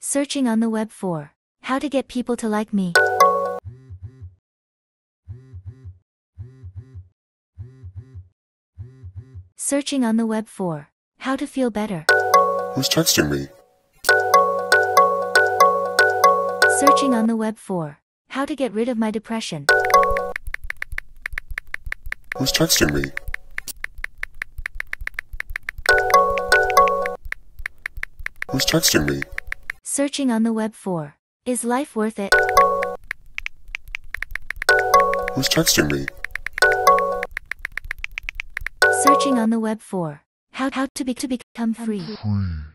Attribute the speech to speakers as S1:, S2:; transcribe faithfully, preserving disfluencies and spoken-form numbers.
S1: Searching on the web for how to get people to like me. Searching on the web for how to feel better.
S2: Who's texting me?
S1: Searching on the web for how to get rid of my depression.
S2: Who's texting me? Who's texting me?
S1: Searching on the web for is life worth it?
S2: Who's texting me?
S1: Searching on the web for how, how to, be, to become free.
S2: Free.